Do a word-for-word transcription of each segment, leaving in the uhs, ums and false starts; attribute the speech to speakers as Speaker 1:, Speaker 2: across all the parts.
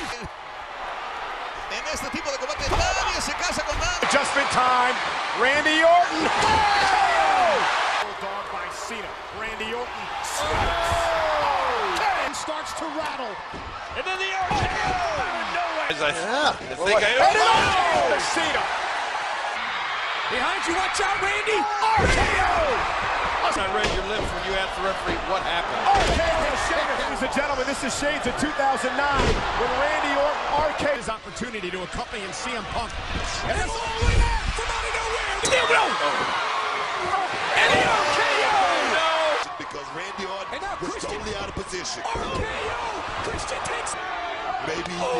Speaker 1: En este tipo de combate nadie se casa con nada.
Speaker 2: Adjustment time. Randy Orton. Oh!
Speaker 3: Bulldog by Cena. Randy Orton
Speaker 2: Oh!
Speaker 3: and starts to rattle.
Speaker 4: And then the R K O out of nowhere.
Speaker 2: Yeah.
Speaker 4: I think I
Speaker 2: oh! Cena.
Speaker 3: Behind you, watch out, Randy. R K O.
Speaker 4: I read your lips when you asked the referee what happened.
Speaker 2: R K O. Ladies and gentlemen, this is Shades of two thousand nine when Randy Orton R K O.
Speaker 3: His opportunity to accompany C M Punk. And it's all the way out from out of nowhere. There we go. And the R K O.
Speaker 4: No.
Speaker 1: Because Randy Orton was
Speaker 3: Christian.
Speaker 1: totally out of position.
Speaker 3: R K O. Christian takes.
Speaker 1: Maybe.
Speaker 3: Oh.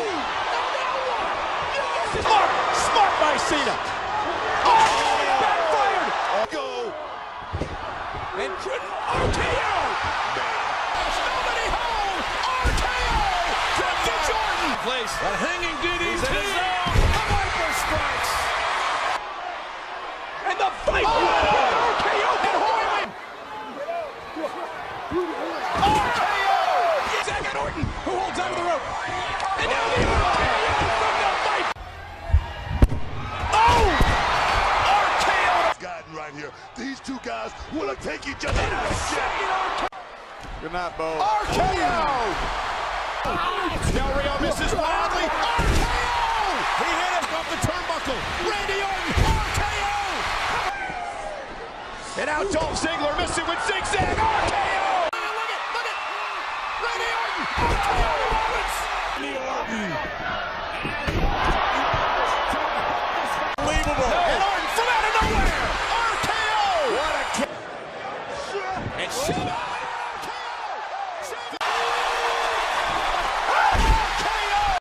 Speaker 2: Smart. Smart by Cena.
Speaker 3: Oh, backfired.
Speaker 1: Go.
Speaker 3: And couldn't R K O. Nobody home. R K O. From the Jordan.
Speaker 4: Place. A hanging D D T.
Speaker 3: The Viper strikes. And the fight. Oh. R K O. And Hoyland. R K O. Zach Orton, who holds onto the rope. And now the R K O from the fight. Oh. R K O.
Speaker 1: Gotten right here. These two guys want to take each other to the shit.
Speaker 2: Good night, Bo.
Speaker 3: R K O.
Speaker 2: Del Rio misses wildly.
Speaker 3: R K O.
Speaker 2: He hit it off the turnbuckle.
Speaker 3: Randy Orton. R K O.
Speaker 2: And now Dolph Ziggler missing with zigzag. R K O.
Speaker 3: Look at, look at. Randy Orton. R K O. Randy Orton.
Speaker 2: Unbelievable.
Speaker 3: And Orton from out of nowhere. R K O.
Speaker 2: What a kick.
Speaker 3: And